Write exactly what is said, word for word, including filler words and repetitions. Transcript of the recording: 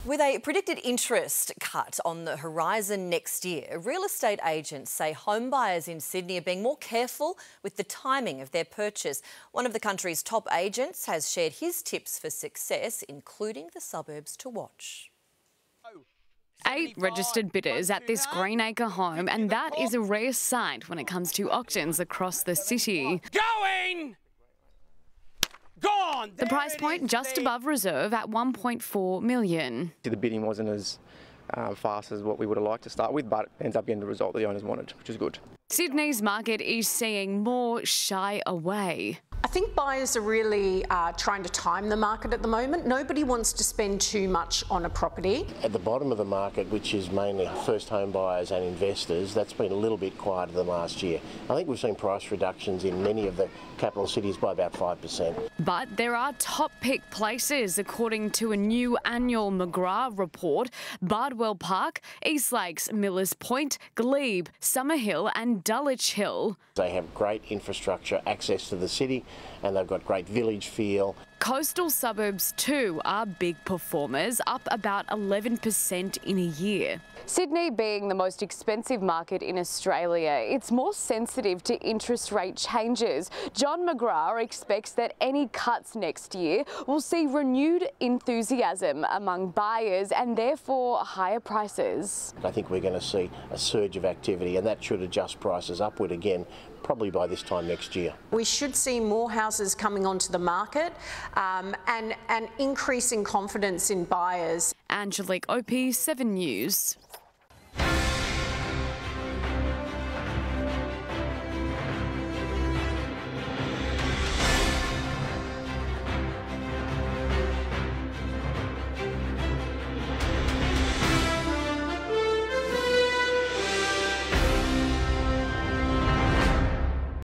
With a predicted interest cut on the horizon next year, real estate agents say home buyers in Sydney are being more careful with the timing of their purchase. One of the country's top agents has shared his tips for success, including the suburbs to watch. Eight registered bidders at this Greenacre home, and that is a rare sight when it comes to auctions across the city. Going! Gone! The price point just above reserve at one point four million. The bidding wasn't as uh, fast as what we would have liked to start with, but it ends up getting the result that the owners wanted, which is good. Sydney's market is seeing more shy away. I think buyers are really uh, trying to time the market at the moment. Nobody wants to spend too much on a property. At the bottom of the market, which is mainly first home buyers and investors, that's been a little bit quieter than last year. I think we've seen price reductions in many of the capital cities by about five percent. But there are top pick places according to a new annual McGrath report. Bardwell Park, East Lakes, Millers Point, Glebe, Summerhill and Dulwich Hill. They have great infrastructure, access to the city, and they've got great village feel. Coastal suburbs too are big performers, up about eleven percent in a year. Sydney being the most expensive market in Australia, it's more sensitive to interest rate changes. John McGrath expects that any cuts next year will see renewed enthusiasm among buyers and therefore higher prices. I think we're going to see a surge of activity, and that should adjust prices upward again, probably by this time next year. We should see more houses coming onto the market um, and an increase in confidence in buyers. Angelique Opie, Seven News.